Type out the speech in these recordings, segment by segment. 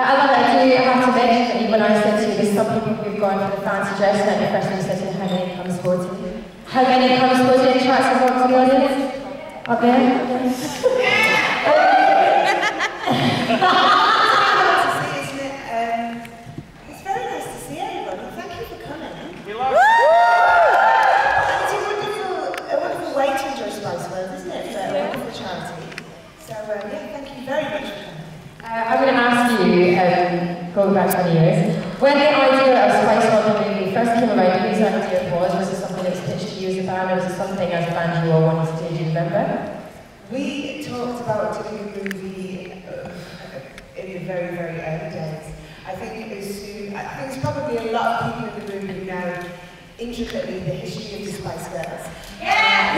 I have to mention that when I said to you, there's some people who've gone for the fancy dress and the question said to me, how many come sporty? How many come sporty and tracks and walks to the audience? Up there? I'm going to ask you, going back 20 years, when the idea of Spice World movie first came about, whose idea it was it something that was pitched to you as a band, or was it something as a band you all wanted to do? Do you remember? We talked about doing a movie in the very, very early days. I think there's probably a lot of people in the room who know intricately the history of the Spice Girls. Yeah!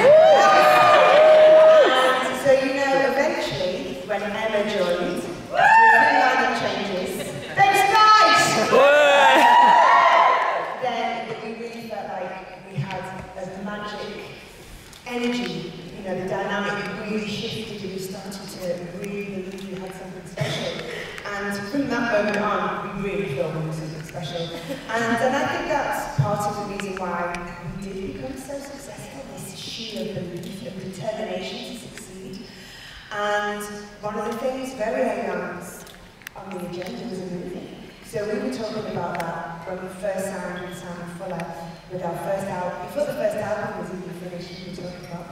So you know, eventually, when Emma joined, the lineup changes. Thanks, guys! Then we really felt like we had a magic energy. You know, the dynamic really shifted and we started to really believe we had something special. And from that moment on, we really felt we were something special. And I think that's part of the reason why we did become so successful, this sheer belief and determination to succeed. And one of the things very early on the agenda was a movie. So we were talking about that when we first signed with Simon Fuller with our first album. Before the first album was even finished, we were talking about